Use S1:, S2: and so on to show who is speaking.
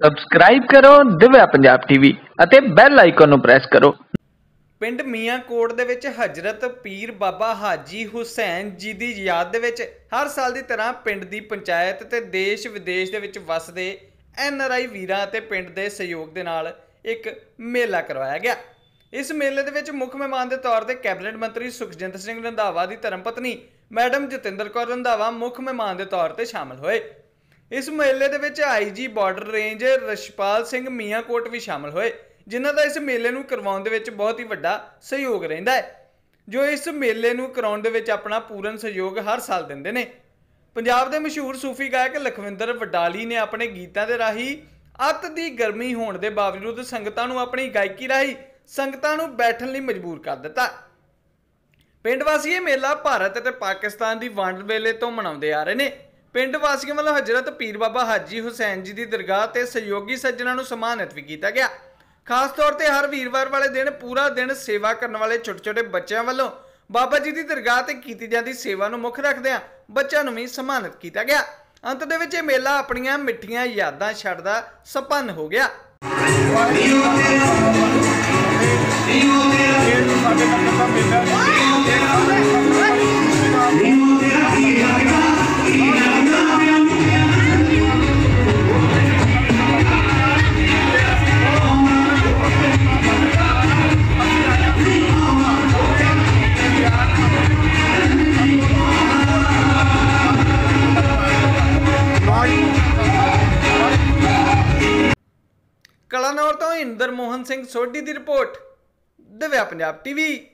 S1: Subscribe ਕਰੋ Divya Punjab TV ਅਤੇ bell icon ਨੂੰ ਪ੍ਰੈਸ ਕਰੋ।
S2: ਪਿੰਡ ਮੀਆਂਕੋਟ ਦੇ ਵਿੱਚ ਹਜ਼ਰਤ ਪੀਰ ਬਾਬਾ ਹਾਜੀ ਹੁਸੈਨ ਜੀ ਦੀ ਯਾਦ ਦੇ ਵਿੱਚ ਹਰ ਸਾਲ ਦੀ ਤਰ੍ਹਾਂ ਪਿੰਡ ਦੀ ਪੰਚਾਇਤ ਤੇ ਦੇਸ਼ ਵਿਦੇਸ਼ ਦੇ ਵਿੱਚ ਵਸਦੇ NRI ਵੀਰਾਂ ਅਤੇ ਪਿੰਡ ਦੇ ਸਹਿਯੋਗ ਦੇ ਨਾਲ ਇੱਕ ਮੇਲਾ ਕਰਵਾਇਆ ਗਿਆ। ਇਸ ਮੇਲੇ ਦੇ ਵਿੱਚ ਮੁੱਖ ਮਹਿਮਾਨ ਦੇ ਤੌਰ ਤੇ ਕੈਬਨਿਟ ਮੰਤਰੀ ਸੁਖਜਿੰਦਰ ਸਿੰਘ ਰੰਧਾਵਾ ਦੀ ਧਰਮ ਪਤਨੀ ਮੈਡਮ ਜਤਿੰਦਰ ਕੌਰ ਰੰਧਾਵਾ ਮੁੱਖ ਮਹਿਮਾਨ ਦੇ ਤੌਰ ਤੇ ਸ਼ਾਮਲ ਹੋਏ। इस मेले दे विच IG border range Rashpal Singh Miankot भी शामिल होए, जिन्हां दा इस मेले नूं करवाउण दे विच बहुत ही वड्डा सहयोग रहिंदा है, जो इस मेले नूं कराउण दे विच अपना पूर्ण सहयोग हर साल दिंदे ने। पंजाब दे मशहूर सूफी गायक लखविंदर वडाली ने अपने गीतां दे राही अत दी गर्मी होण दे बावजूद संगतां नूं अपनी गायकी राही संगतां नूं बैठण लई मजबूर कर दित्ता। पिंड वासी ये मेला भारत ते पाकिस्तान दी वंड वेले तो मनाउंदे आ रहे ने। पिंड वासियों वालों हजरत पीर बाबा हाजी हुसैन जी की दरगाह ते सहयोगी सज्जनों को सम्मानित भी किया गया। खास तौर पर हर वीरवार वाले दिन पूरा दिन सेवा करने वाले छोटे छोटे बच्चों वालों बाबा जी की दरगाह ते की जाती सेवा को मुख रखद्या बच्चों को भी सम्मानित किया गया। अंत दे विच मेला अपनियां मिठियां यादां छड्डदा संपन्न हो गया। कलानौर तो इंदर मोहन सिंह सोढ़ी की रिपोर्ट दिव्या पंजाब टीवी।